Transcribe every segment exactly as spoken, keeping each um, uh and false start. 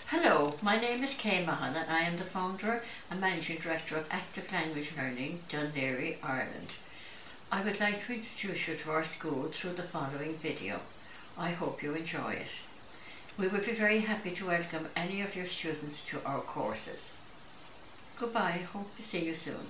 Hello, my name is Kay Mahan and I am the founder and managing director of Active Language Learning, Dún Laoghaire, Ireland. I would like to introduce you to our school through the following video. I hope you enjoy it. We would be very happy to welcome any of your students to our courses. Goodbye, hope to see you soon.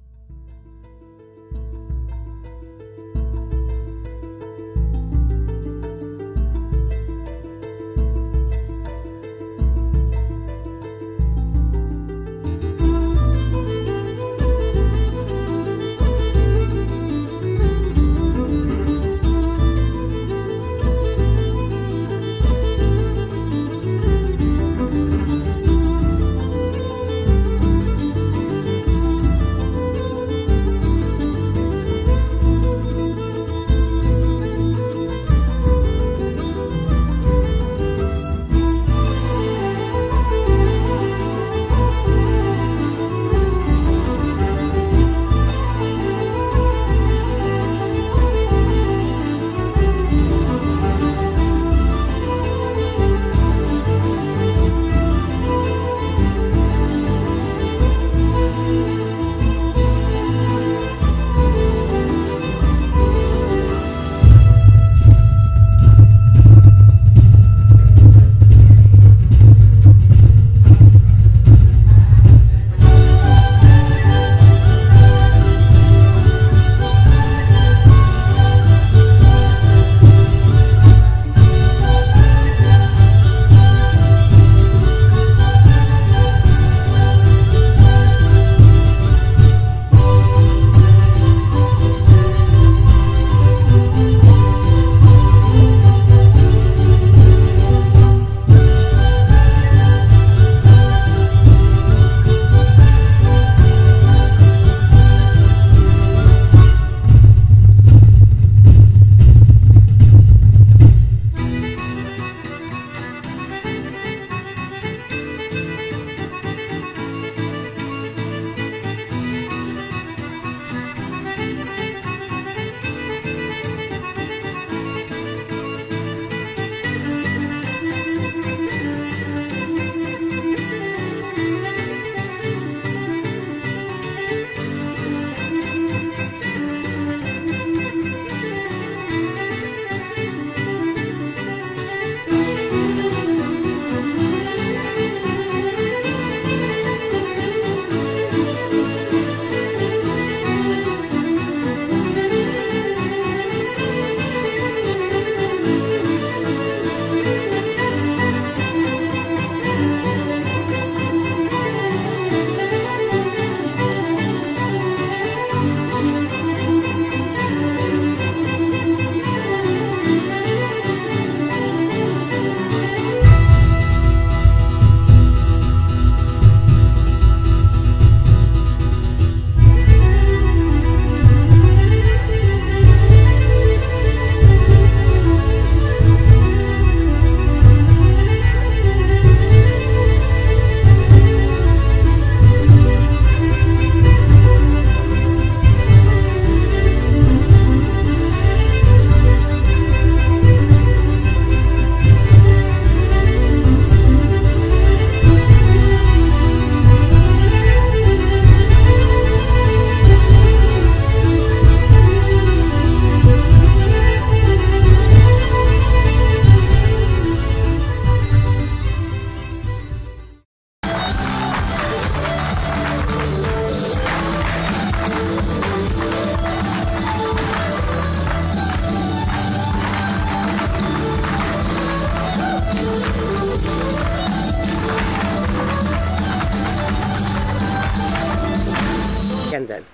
And then,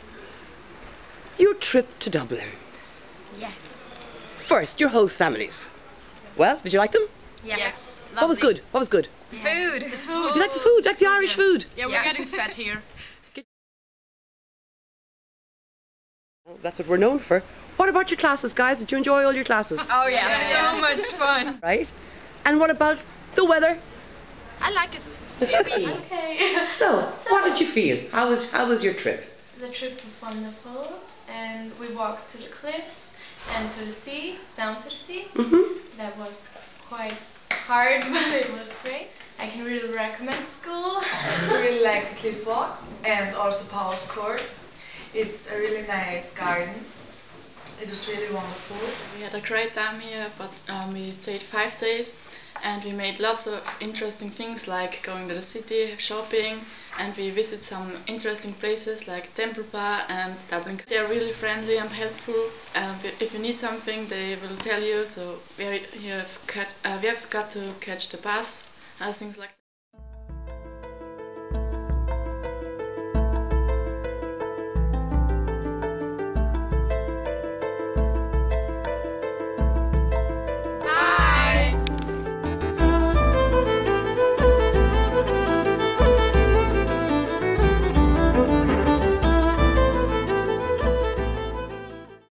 your trip to Dublin. Yes. First, your host families. Well, did you like them? Yes. yes. What was good? What was good? The food. The food. Did you like the food? Like the Irish yeah. food? Yeah, we're yes. getting fed here. That's what we're known for. What about your classes, guys? Did you enjoy all your classes? Oh yeah, yeah. so much fun. Right? And what about the weather? I like it. Okay. So, so, what did you feel? How was how was your trip? The trip was wonderful, and we walked to the cliffs and to the sea, down to the sea. Mm-hmm. That was quite hard, but it was great. I can really recommend the school. I just really like the cliff walk and also Paul's Court. It's a really nice garden. It was really wonderful. We had a great time here, but um, we stayed five days and we made lots of interesting things like going to the city, shopping, and we visit some interesting places like Temple Bar and Dublin. They are really friendly and helpful. Uh, if you need something, they will tell you. So we, are, you have got, uh, we have got to catch the bus, uh, things like that.